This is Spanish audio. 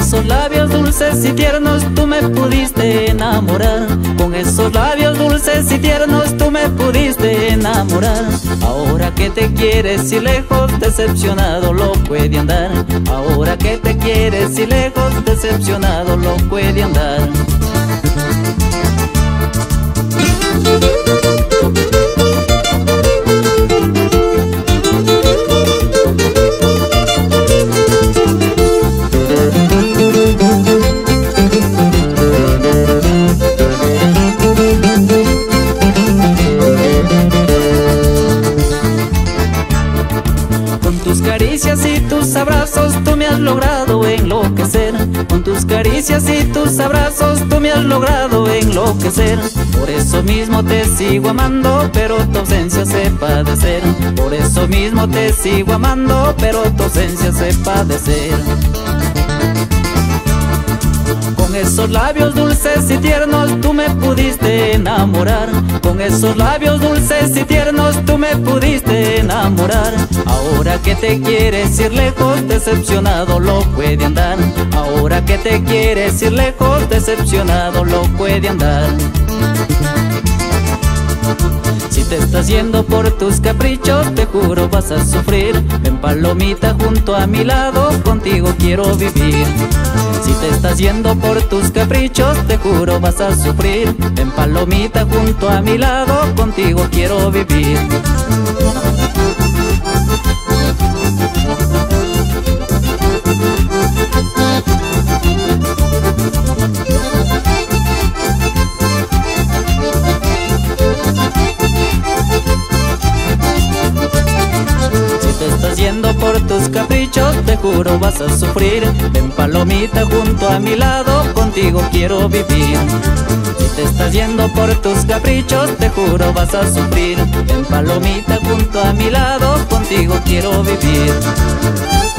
esos labios dulces y tiernos tú me pudiste enamorar. Con esos labios dulces y tiernos tú me pudiste enamorar. Ahora que te quieres ir lejos, decepcionado loco he de andar. Ahora que te quieres ir lejos, decepcionado loco he de andar. Con tus caricias y tus abrazos tú me has logrado enloquecer. Con tus caricias y tus abrazos tú me has logrado enloquecer. Por eso mismo te sigo amando, pero tu ausencia sé padecer. Por eso mismo te sigo amando, pero tu ausencia sé padecer. Con esos labios dulces y tiernos tú me pudiste enamorar. Con esos labios dulces y tiernos tú me pudiste enamorar. Ahora que te quieres ir lejos, decepcionado loco he de andar. Ahora que te quieres ir lejos, decepcionado loco he de andar. Si te estás yendo por tus caprichos, te juro vas a sufrir. Ven palomita junto a mi lado, contigo quiero vivir. Si te estás yendo por tus caprichos, te juro vas a sufrir. Ven palomita junto a mi lado, contigo quiero vivir. Yendo por tus caprichos, te juro vas a sufrir. Ven palomita junto a mi lado, contigo quiero vivir. Si te estás yendo por tus caprichos, te juro vas a sufrir. Ven palomita junto a mi lado, contigo quiero vivir.